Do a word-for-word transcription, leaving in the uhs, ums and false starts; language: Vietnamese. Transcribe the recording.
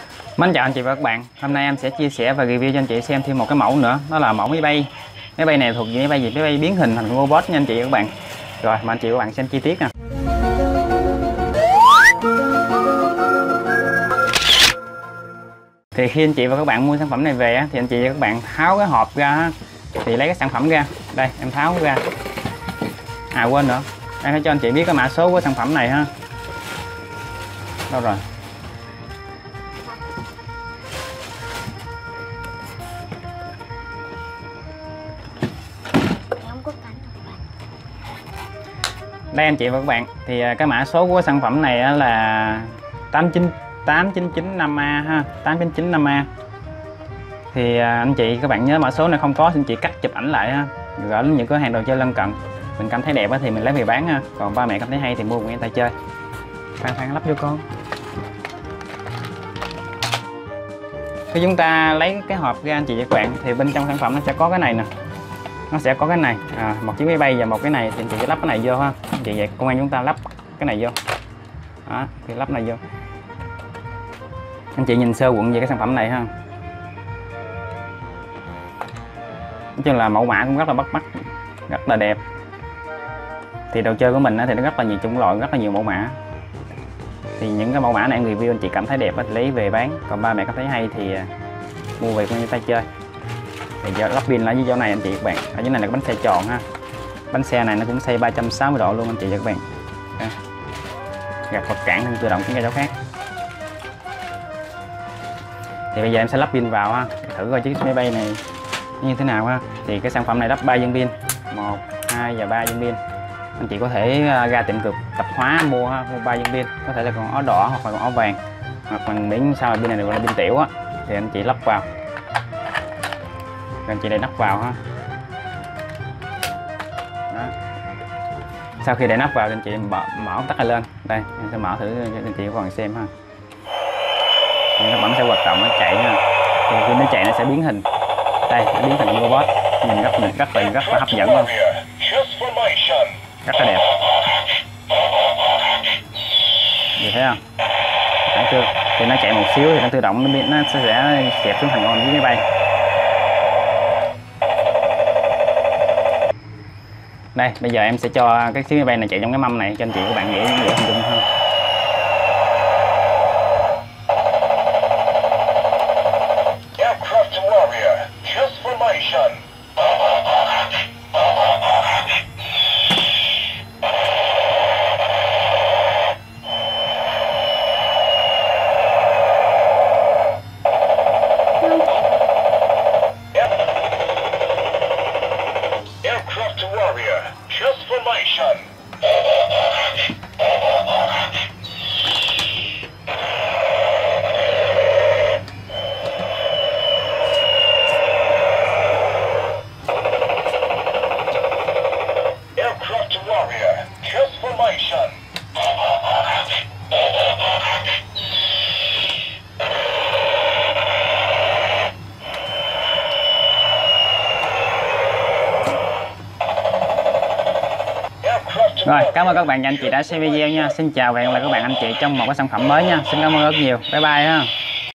Mến chào anh chị và các bạn. Hôm nay em sẽ chia sẻ và review cho anh chị xem thêm một cái mẫu nữa. Đó là mẫu máy bay. Máy bay này thuộc về máy bay gì? Máy bay biến hình thành robot nha anh chị và các bạn. Rồi mà anh chị và các bạn xem chi tiết nè. Thì khi anh chị và các bạn mua sản phẩm này về thì anh chị và các bạn tháo cái hộp ra thì lấy cái sản phẩm ra. Đây em tháo ra. À quên nữa. Em phải cho anh chị biết cái mã số của sản phẩm này ha. Đâu rồi? Đây anh chị và các bạn, thì cái mã số của sản phẩm này là tám chín tám chín chín năm A ha, tám chín chín năm A. Thì anh chị các bạn nhớ mã số này không có thì anh chị cắt chụp ảnh lại ha, gửi đến những cửa hàng đồ chơi lân cận. Mình cảm thấy đẹp thì mình lấy về bán ha, còn ba mẹ cảm thấy hay thì mua của người ta chơi. Khoan khoan lắp vô con. Khi chúng ta lấy cái hộp ra anh chị và các bạn thì bên trong sản phẩm nó sẽ có cái này nè. Nó sẽ có cái này, à, một chiếc máy bay và một cái này thì anh chị sẽ lắp cái này vô ha. Anh chị vậy công an chúng ta lắp cái này vô. Đó, thì lắp này vô. Anh chị nhìn sơ quận về cái sản phẩm này ha. Nói chung là mẫu mã cũng rất là bắt mắt, rất là đẹp. Thì đồ chơi của mình thì nó rất là nhiều chủng loại, rất là nhiều mẫu mã. Thì những cái mẫu mã này em review anh chị cảm thấy đẹp thì lấy về bán, còn ba mẹ cảm thấy hay thì mua về con người ta chơi. Thì giờ lắp pin là dưới chỗ này anh chị các bạn. Ở dưới này là bánh xe tròn ha. Bánh xe này nó cũng xoay ba trăm sáu mươi độ luôn anh chị và các bạn. Đây. Gạt vật cản nên tự động chuyển ra chỗ khác. Thì bây giờ em sẽ lắp pin vào ha, thử coi chiếc máy bay này như thế nào ha. Thì cái sản phẩm này lắp ba viên pin, một, hai và ba viên pin. Anh chị có thể ra tiệm cược tạp hóa mua ha, mua ba viên pin, có thể là còn áo đỏ hoặc là còn áo vàng. Hoặc là miễn sao là pin này được là pin tiểu á thì anh chị lắp vào. Rồi anh chị để nắp vào ha. Đó. Sau khi để nắp vào thì anh chị mở, mở ống tắc này lên. Đây em sẽ mở thử cho anh chị còn xem ha. Nó bấm sẽ hoạt động, nó chạy ha. Thì khi nó chạy nó sẽ biến hình. Đây nó biến thành robot, nhìn rất là rất là rất là hấp dẫn luôn, rất là đẹp. Vậy thấy không? Thấy chưa? Thì nó chạy một xíu thì nó tự động nó biến, nó sẽ xẹp xuống thành con chiếc máy bay. Đây, bây giờ em sẽ cho cái chiếc máy bay này chạy trong cái mâm này cho anh chị các bạn dễ dễ hình dung hơn. Aircraft Warrior, transformation. Aircraft Warrior, transformation. Aircraft Warrior, transformation. Rồi, cảm ơn các bạn và anh chị đã xem video nha. Xin chào và hẹn gặp lại các bạn anh chị trong một cái sản phẩm mới nha. Xin cảm ơn rất nhiều. Bye bye ha.